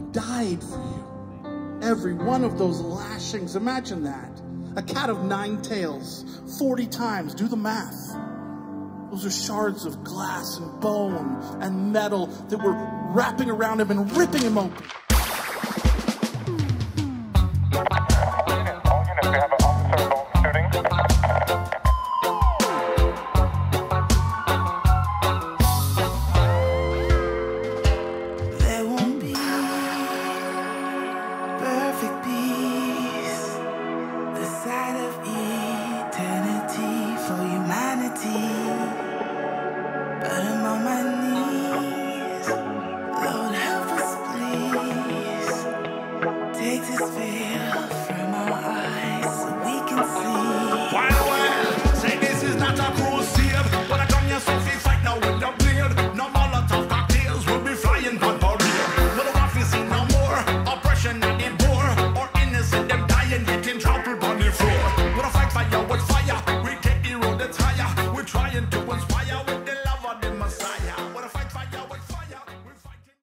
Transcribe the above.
died for you. Every one of those lashings, imagine that. A cat of 9 tails, 40 times, do the math. Those are shards of glass and bone and metal that were wrapping around him and ripping him open.